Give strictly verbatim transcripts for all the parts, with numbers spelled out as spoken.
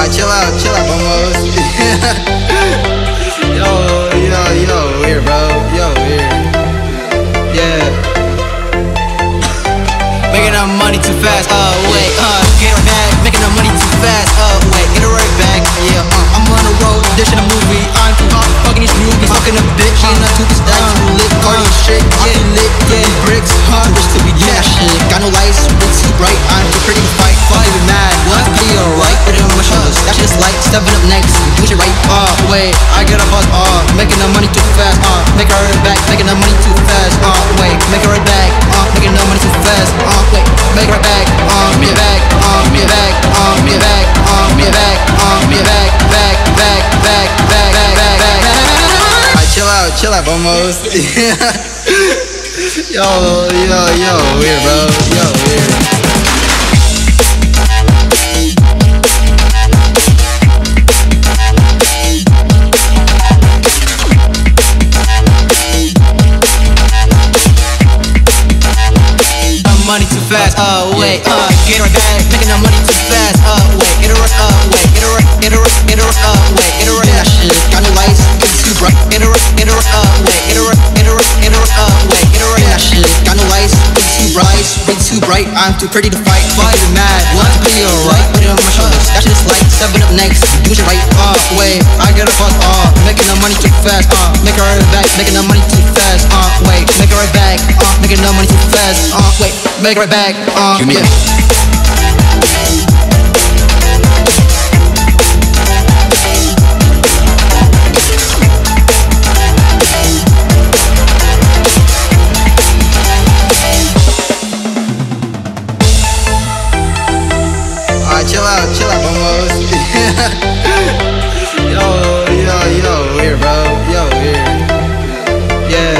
Alright, chill out, chill out, Momos. Yo, yo, yo, here, bro. Yo, here. Yeah. Making that money too fast, uh, wait, uh, get her back. Making that money too fast, uh, wait, get her right back. Yeah, uh, I'm on the road, dishing a movie. I'm too hot, fucking these newbies. Fucking a bitch, and I took this down. Too lit, party shit, yeah, lit, yeah, bricks, huh, rich to be yeah, shit. Got no lights, it's too bright. I'm too pretty to fight, fuck even mad. What? Be alright, put it on my shoulders. That's just like stepping up next, do shit right. Uh, wait, I get up on, uh, making the money too fast. Uh, make her right back, making the money too fast. Uh, wait, make her right back. Uh, making the money too fast. Uh, wait, make her right back. Uh, me back. Uh, me back. Uh, me back. Uh, me back. Uh, me back. Back. Back. Back. Back. Back. Back. Back. Alright, chill out, chill out, Bomos. Yo, yo, yo, here, bro. Yo, here. Money too fast, uh, wait, uh, get her back, making that money too fast, uh, wait, get her, uh, wait, get her, get her, get her, uh, wait, get her, that shit, got no lights, it's too bright, get her, get her, uh, wait, get her, get her, get her, uh, wait, get her, that shit, got no lights, it's too bright, it's too bright, I'm too pretty to fight, fight even mad, what, be alright, put it on my shoulders, that's just like stepping up next, do shit right, uh, wait, I get up on, uh, making that money too fast, uh, make her right back, making that money too fast, uh, wait, make her right back, uh, making that money too fast, uh, wait, make it right back, uh, yeah. Alright, chill out, chill out, Momos. Yo, yo, yo, here, bro. Yo, here. Yeah.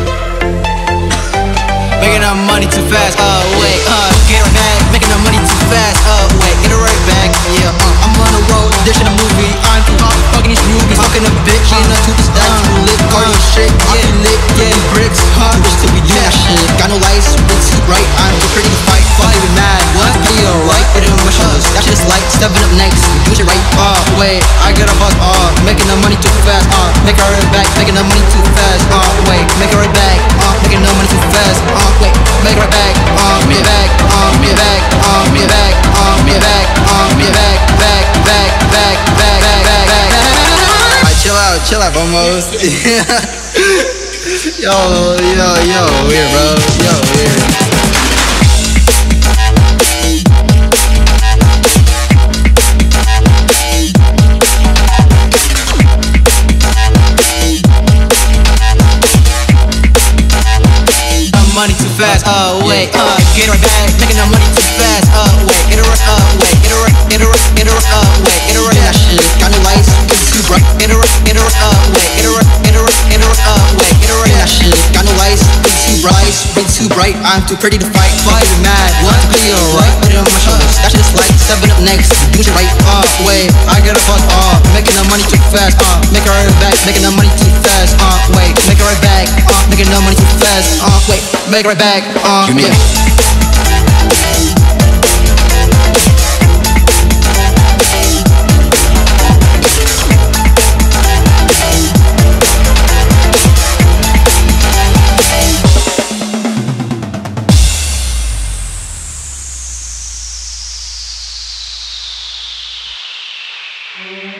Making that money too fast, uh, wait, uh, get her back. Making that money too fast, uh, wait, get her right back. Yeah, uh, I'm on the road, dishing a movie. I'm too hot, fucking these newbies. Fucking a bitch, and I took this down. Too lit, party shit, yeah, lit, yeah, bricks, huh, rich to be yeah, shit. Got no lights, it's too bright. I'm too pretty to fight, fuck even mad. What? Be alright, put it on my shoulders. That's just like stepping up next, do shit right. Uh, wait, I get up on, uh, making that money too fast. Uh, make her right back, making that money too fast. Uh, wait, make her right back. Uh, making that money too fast. Uh, wait, make her right back. Uh, me back. Uh, me back. Uh, me back. Uh, me back. Uh, me back. Back. Back. Back. Back. Back. Back. Back. Alright, chill out, chill out, Bomos. Yo, yo, yo, here, bro. Yo, here. Money too fast, uh, wait, uh, get her back, making that money too fast, uh, wait, get her, uh, wait, get her, get her, get her, uh, wait, get her, that shit, got no lights, it's too bright, get her, get her, uh, wait, get her, get her, get her, uh, wait, get her, that shit, got no lights, it's too bright, it's too bright, I'm too pretty to fight, fight even mad, what, be alright, put it on my shoulders, that's just like stepping up next, do shit right, uh, wait, I get up on, uh, making that money too fast, uh, make her right back, making that money too fast, uh, wait, make her right back, uh, making that money too fast, uh, wait, make it right back, uh, yeah. Mm-hmm.